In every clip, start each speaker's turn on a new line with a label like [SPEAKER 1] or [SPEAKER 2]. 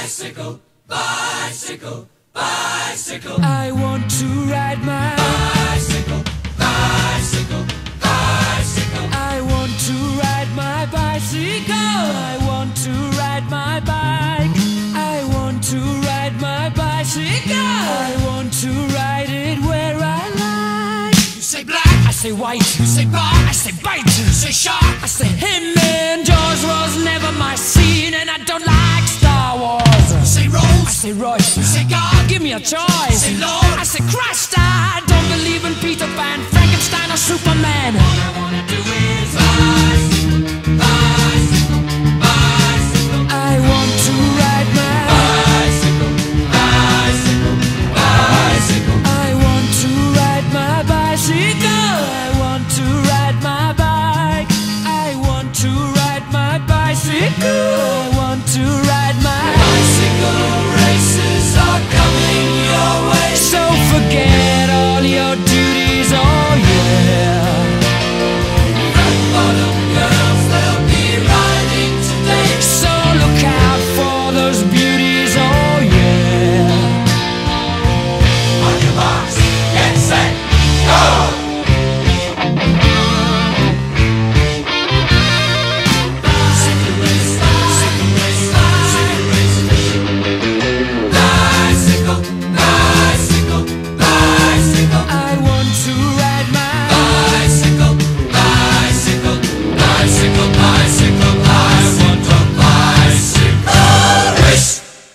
[SPEAKER 1] Bicycle, bicycle, bicycle.
[SPEAKER 2] I want to ride my
[SPEAKER 1] bicycle, bicycle, bicycle.
[SPEAKER 2] I want to ride my bicycle. I want to ride my bike. I want to ride my bicycle. I want to ride it where I like.
[SPEAKER 1] You say black,
[SPEAKER 2] I say white.
[SPEAKER 1] you say bar,
[SPEAKER 2] I say bite.
[SPEAKER 1] you say shark.
[SPEAKER 2] I say him and Jaws was never my scene, and I don't like Star Wars.
[SPEAKER 1] You say
[SPEAKER 2] I
[SPEAKER 1] Rose,
[SPEAKER 2] say Royce.
[SPEAKER 1] you say God,
[SPEAKER 2] Give me a choice.
[SPEAKER 1] say Lord.
[SPEAKER 2] I say Christ. I don't believe in Peter Pan, Frankenstein, or Superman.
[SPEAKER 1] All I wanna do is bicycle, bicycle, bicycle.
[SPEAKER 2] I want to ride my
[SPEAKER 1] Bicycle, bicycle, bicycle.
[SPEAKER 2] I want to ride my bicycle. I want to ride my bike. I want to ride my bicycle. I want to ride my
[SPEAKER 1] Bicycle races are coming your way.
[SPEAKER 2] So forget all your duties, oh yeah.
[SPEAKER 1] Rock bottom girls, they'll be riding today.
[SPEAKER 2] So look out for those beauties, oh yeah.
[SPEAKER 1] On your marks, get set, go! Bicycle race, bicycle race, bicycle race. Bicycle, bicycle, bicycle.
[SPEAKER 2] I want to ride my
[SPEAKER 1] Bicycle, bicycle, bicycle, bicycle. I want a bicycle race.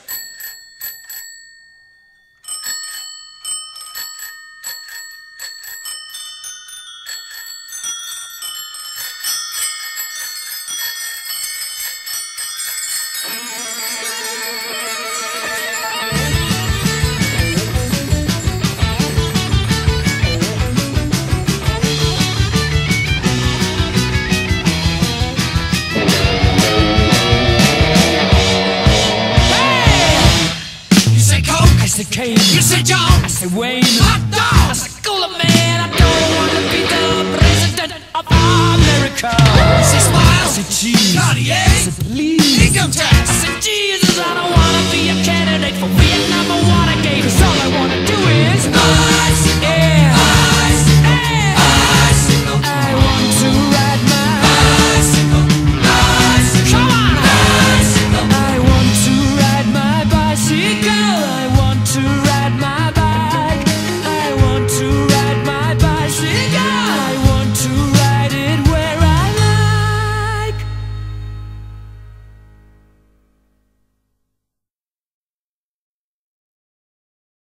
[SPEAKER 1] You say Coke,
[SPEAKER 2] I say Kane,
[SPEAKER 1] you say John,
[SPEAKER 2] I say Wayne,
[SPEAKER 1] hot
[SPEAKER 2] I
[SPEAKER 1] dog.
[SPEAKER 2] say cooler man. I don't want to be the president of America.
[SPEAKER 1] You say
[SPEAKER 2] I
[SPEAKER 1] Smile,
[SPEAKER 2] say cheese, I
[SPEAKER 1] Cartier,
[SPEAKER 2] say please,
[SPEAKER 1] income tax.